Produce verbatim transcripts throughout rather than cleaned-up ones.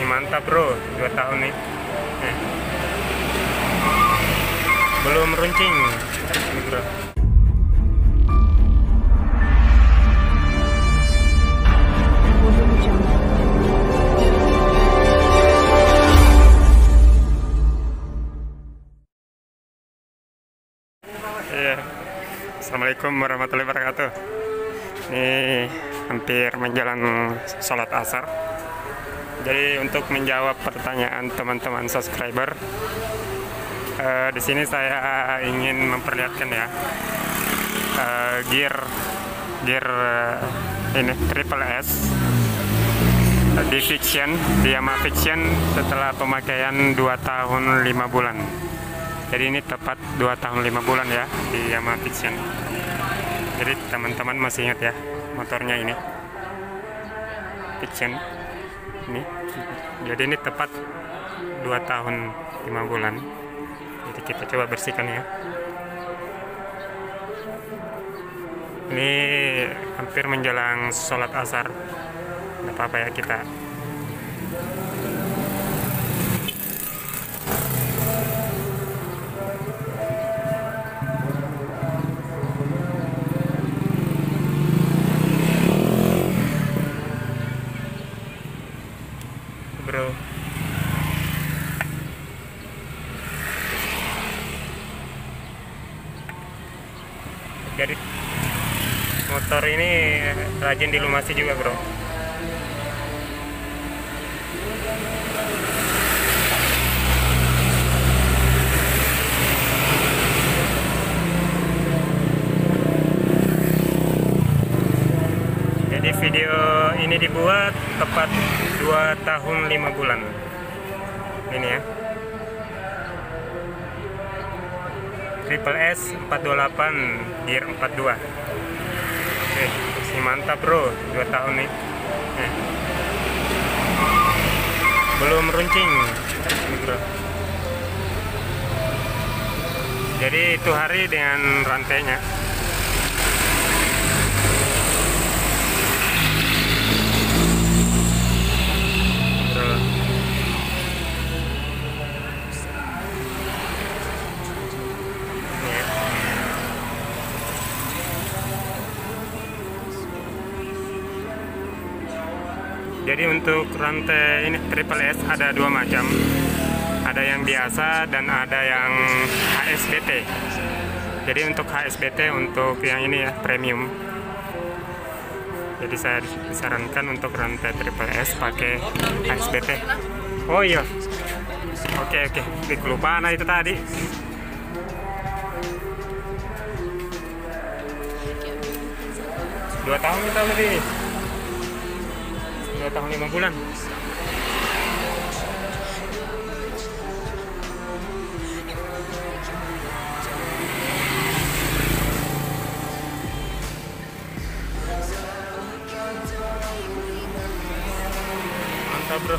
mantap bro, dua tahun nih. Eh. Belum runcing ini bro. Iya. Assalamualaikum warahmatullahi wabarakatuh. Ini hampir menjelang sholat asar. Jadi untuk menjawab pertanyaan teman-teman subscriber, uh, di sini saya ingin memperlihatkan ya uh, gear gear uh, ini Triple S uh, di Vixion, di Yamaha Vixion setelah pemakaian dua tahun lima bulan. Jadi ini tepat dua tahun lima bulan ya di Yamaha Vixion. Jadi teman-teman masih ingat ya motornya ini Vixion ini. Jadi ini tepat dua tahun lima bulan. Jadi kita coba bersihkan ya. Ini hampir menjelang sholat asar. Tidak apa-apa ya kita. Bro, jadi motor ini rajin dilumasi juga bro. Jadi video ini dibuat tepat dua tahun lima bulan ini ya. Triple S empat dua delapan gear empat dua. Oke, masih mantap bro, dua tahun nih. Eh. Belum runcing ini bro. Jadi itu hari dengan rantainya. Jadi untuk rantai ini Triple S ada dua macam, ada yang biasa dan ada yang H S B T. Jadi untuk H S B T untuk yang ini ya premium. Jadi saya disarankan untuk rantai Triple S pakai H S B T. Oh iya, oke oke, kelupaan itu tadi. Dua tahun kita lebih. Dua tahun lima bulan. Mantap bro.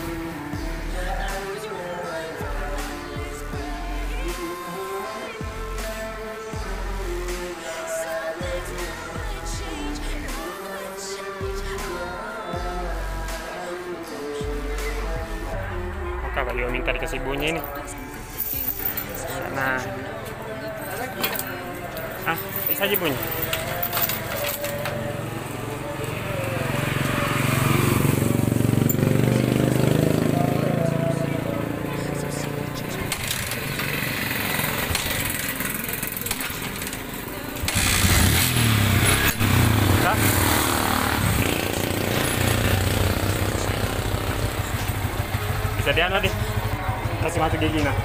Kakak juga minta dikasih bunyi nih. Nah, ah, bisa aja bunyi. Nah. Bisa diana deh, kasih masuk gigi nah.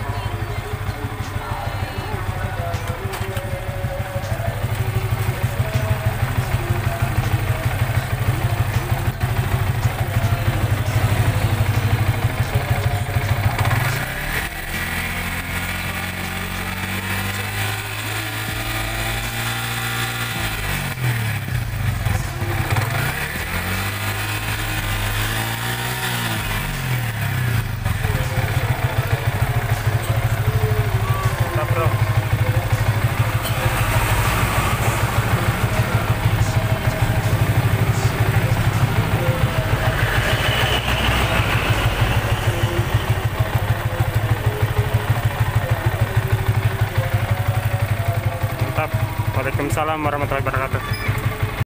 mantap. Waalaikumsalam warahmatullahi wabarakatuh.